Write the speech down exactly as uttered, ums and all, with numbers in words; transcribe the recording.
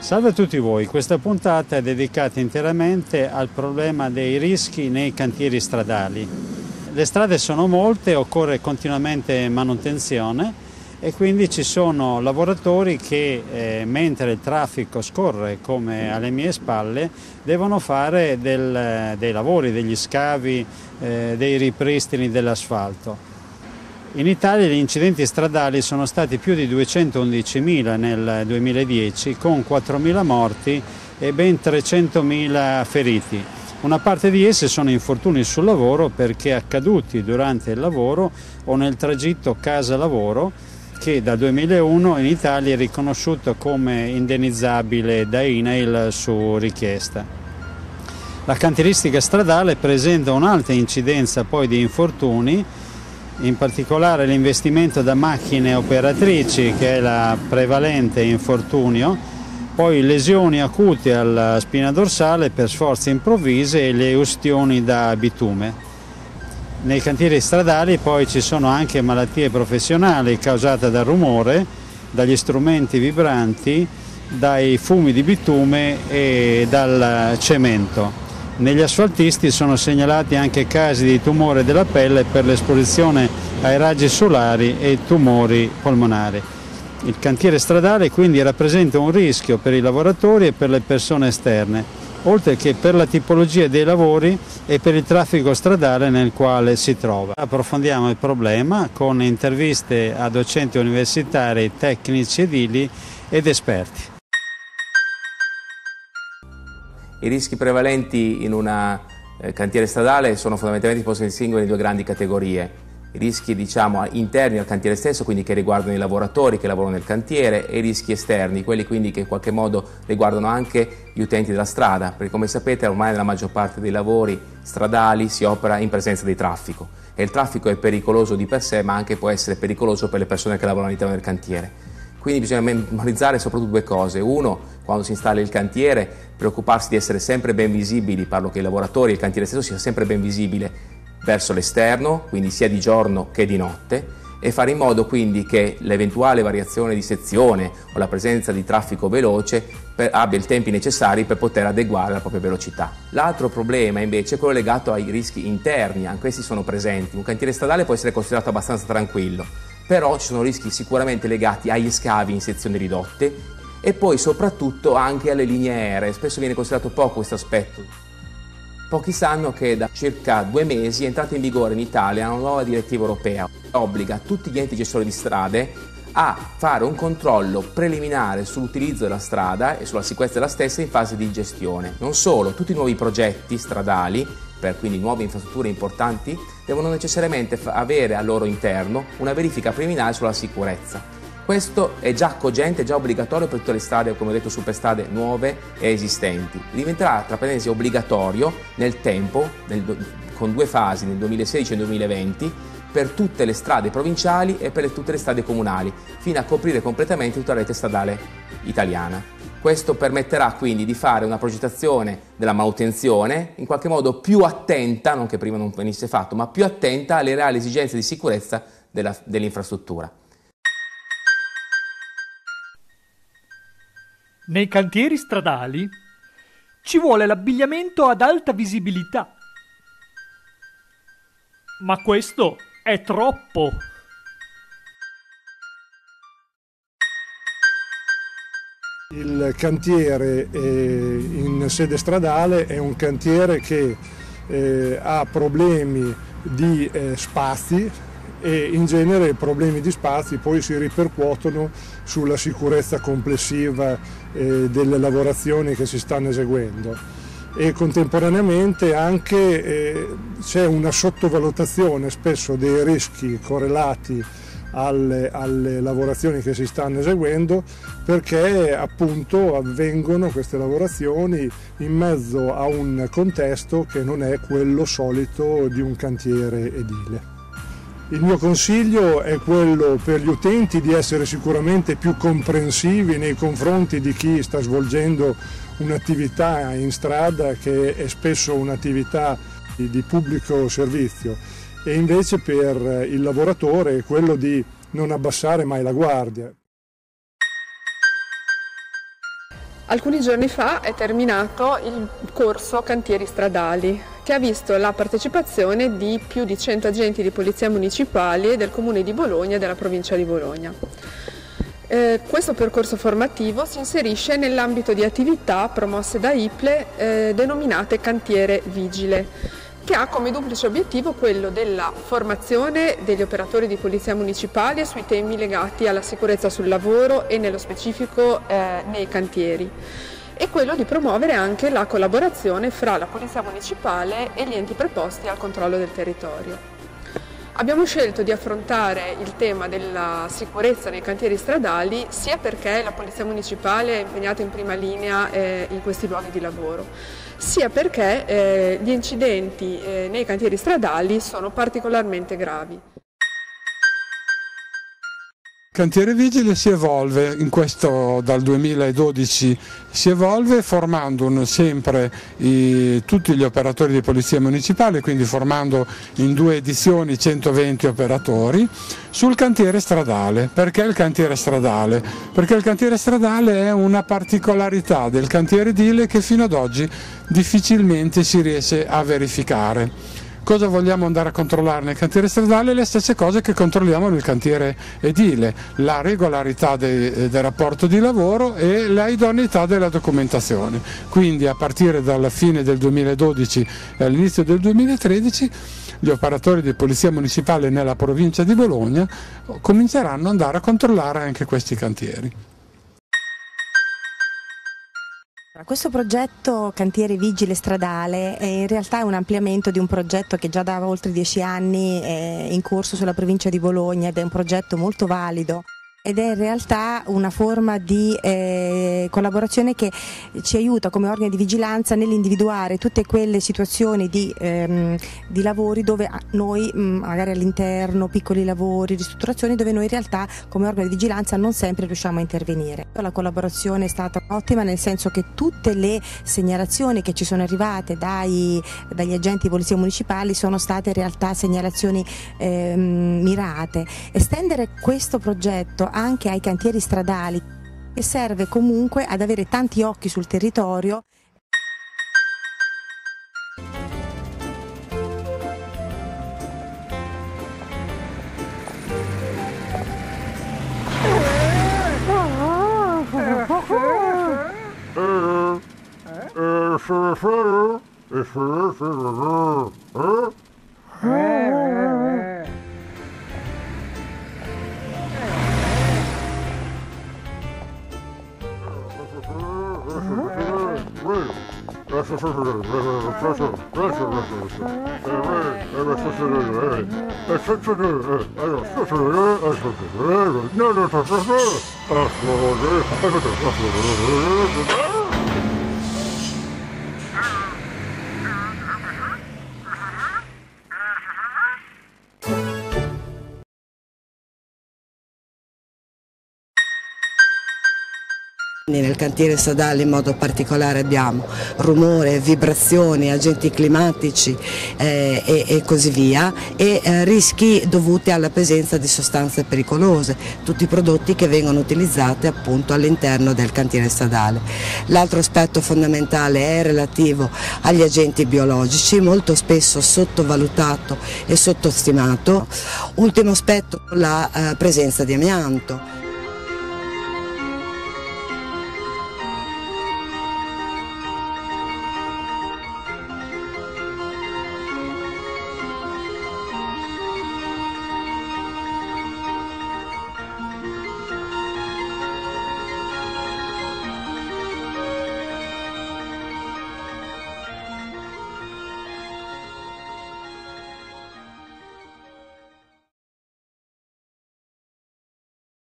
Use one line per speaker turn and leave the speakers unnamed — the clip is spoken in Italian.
Salve a tutti voi, questa puntata è dedicata interamente al problema dei rischi nei cantieri stradali. Le strade sono molte, occorre continuamente manutenzione e quindi ci sono lavoratori che eh, mentre il traffico scorre come alle mie spalle devono fare del, dei lavori, degli scavi, eh, dei ripristini dell'asfalto. In Italia gli incidenti stradali sono stati più di duecentoundicimila nel duemiladieci, con quattromila morti e ben trecentomila feriti. Una parte di essi sono infortuni sul lavoro perché accaduti durante il lavoro o nel tragitto casa-lavoro, che dal duemilauno in Italia è riconosciuto come indennizzabile da I N A I L su richiesta. La cantieristica stradale presenta un'alta incidenza poi di infortuni, in particolare l'investimento da macchine operatrici, che è la prevalente infortunio, poi lesioni acute alla spina dorsale per sforzi improvvisi e le ustioni da bitume. Nei cantieri stradali poi ci sono anche malattie professionali causate dal rumore, dagli strumenti vibranti, dai fumi di bitume e dal cemento. Negli asfaltisti sono segnalati anche casi di tumore della pelle per l'esposizione ai raggi solari e tumori polmonari. Il cantiere stradale quindi rappresenta un rischio per i lavoratori e per le persone esterne, oltre che per la tipologia dei lavori e per il traffico stradale nel quale si trova. Approfondiamo il problema con interviste a docenti universitari, tecnici edili ed esperti.
I rischi prevalenti in un eh, cantiere stradale sono fondamentalmente possono distinguere in due grandi categorie. I rischi diciamo, interni al cantiere stesso, quindi che riguardano i lavoratori che lavorano nel cantiere, e i rischi esterni, quelli quindi che in qualche modo riguardano anche gli utenti della strada, perché come sapete ormai nella maggior parte dei lavori stradali si opera in presenza di traffico e il traffico è pericoloso di per sé, ma anche può essere pericoloso per le persone che lavorano all'interno del cantiere. Quindi bisogna memorizzare soprattutto due cose. Uno, quando si installa il cantiere, preoccuparsi di essere sempre ben visibili, parlo che i lavoratori e il cantiere stesso sia sempre ben visibile verso l'esterno, quindi sia di giorno che di notte, e fare in modo quindi che l'eventuale variazione di sezione o la presenza di traffico veloce per, abbia i tempi necessari per poter adeguare la propria velocità. L'altro problema invece è quello legato ai rischi interni, anche questi sono presenti. Un cantiere stradale può essere considerato abbastanza tranquillo, però ci sono rischi sicuramente legati agli scavi in sezioni ridotte e poi soprattutto anche alle linee aeree. Spesso viene considerato poco questo aspetto. Pochi sanno che da circa due mesi è entrata in vigore in Italia una nuova direttiva europea che obbliga tutti gli enti gestori di strade a fare un controllo preliminare sull'utilizzo della strada e sulla sicurezza della stessa in fase di gestione. Non solo, tutti i nuovi progetti stradali, per quindi nuove infrastrutture importanti, devono necessariamente avere al loro interno una verifica preliminare sulla sicurezza. Questo è già cogente, è già obbligatorio per tutte le strade, come ho detto, superstrade nuove e esistenti. Diventerà tra parentesi obbligatorio nel tempo, nel, con due fasi, nel duemilasedici e nel duemilaventi, per tutte le strade provinciali e per le, tutte le strade comunali, fino a coprire completamente tutta la rete stradale italiana. Questo permetterà quindi di fare una progettazione della manutenzione in qualche modo più attenta, non che prima non venisse fatto, ma più attenta alle reali esigenze di sicurezza della, dell'infrastruttura.
Nei cantieri stradali ci vuole l'abbigliamento ad alta visibilità. Ma questo è troppo.
Il cantiere eh, in sede stradale è un cantiere che eh, ha problemi di eh, spazi e in genere i problemi di spazi poi si ripercuotono sulla sicurezza complessiva eh, delle lavorazioni che si stanno eseguendo, e contemporaneamente anche eh, c'è una sottovalutazione spesso dei rischi correlati alle, alle lavorazioni che si stanno eseguendo, perché appunto avvengono queste lavorazioni in mezzo a un contesto che non è quello solito di un cantiere edile. Il mio consiglio è quello per gli utenti di essere sicuramente più comprensivi nei confronti di chi sta svolgendo un'attività in strada che è spesso un'attività di pubblico servizio, e invece per il lavoratore è quello di non abbassare mai la guardia.
Alcuni giorni fa è terminato il corso Cantieri Stradali, che ha visto la partecipazione di più di cento agenti di polizia municipali del Comune di Bologna e della provincia di Bologna. Eh, questo percorso formativo si inserisce nell'ambito di attività promosse da I P L E eh, denominate Cantiere Vigile, che ha come duplice obiettivo quello della formazione degli operatori di polizia municipale sui temi legati alla sicurezza sul lavoro e nello specifico eh, nei cantieri, e quello di promuovere anche la collaborazione fra la polizia municipale e gli enti preposti al controllo del territorio. Abbiamo scelto di affrontare il tema della sicurezza nei cantieri stradali sia perché la Polizia Municipale è impegnata in prima linea eh, in questi luoghi di lavoro, sia perché eh, gli incidenti eh, nei cantieri stradali sono particolarmente gravi.
Cantiere Vigile si evolve in questo, dal duemiladodici si evolve formando un, sempre i, tutti gli operatori di polizia municipale, quindi formando in due edizioni centoventi operatori sul cantiere stradale. Perché il cantiere stradale? Perché il cantiere stradale è una particolarità del cantiere edile che fino ad oggi difficilmente si riesce a verificare. Cosa vogliamo andare a controllare nel cantiere stradale? Le stesse cose che controlliamo nel cantiere edile: la regolarità de, del rapporto di lavoro e la idoneità della documentazione. Quindi a partire dalla fine del duemiladodici e all'inizio del duemilatredici gli operatori di polizia municipale nella provincia di Bologna cominceranno ad andare a controllare anche questi cantieri.
Questo progetto Cantiere Vigile Stradale è in realtà un ampliamento di un progetto che già da oltre dieci anni è in corso sulla provincia di Bologna ed è un progetto molto valido. Ed è in realtà una forma di eh, collaborazione che ci aiuta come organi di vigilanza nell'individuare tutte quelle situazioni di, ehm, di lavori dove noi, magari all'interno, piccoli lavori, ristrutturazioni, dove noi in realtà come organi di vigilanza non sempre riusciamo a intervenire. La collaborazione è stata ottima, nel senso che tutte le segnalazioni che ci sono arrivate dai, dagli agenti di polizia municipali sono state in realtà segnalazioni ehm, mirate. Estendere questo progetto anche ai cantieri stradali, che serve comunque ad avere tanti occhi sul territorio.
Nel cantiere stradale in modo particolare abbiamo rumore, vibrazioni, agenti climatici eh, e, e così via, e eh, rischi dovuti alla presenza di sostanze pericolose, tutti i prodotti che vengono utilizzati appunto all'interno del cantiere stradale. L'altro aspetto fondamentale è relativo agli agenti biologici, molto spesso sottovalutato e sottostimato. Ultimo aspetto, la eh, presenza di amianto.